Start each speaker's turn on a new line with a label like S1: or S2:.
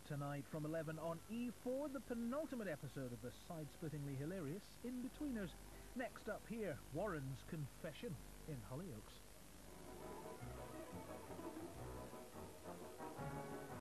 S1: tonight from 11 on E4, the penultimate episode of the side-splittingly hilarious In-Betweeners. Next up here, Warren's Confession in Hollyoaks.